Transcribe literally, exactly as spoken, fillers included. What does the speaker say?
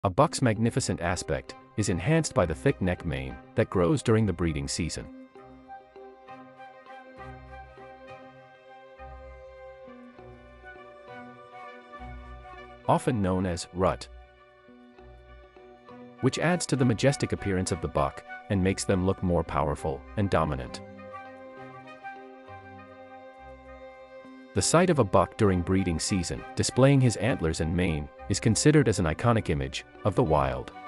A buck's magnificent aspect is enhanced by the thick neck mane that grows during the breeding season. Often known as rut, which adds to the majestic appearance of the buck and makes them look more powerful and dominant. The sight of a buck during breeding season, displaying his antlers and mane, is considered as an iconic image of the wild.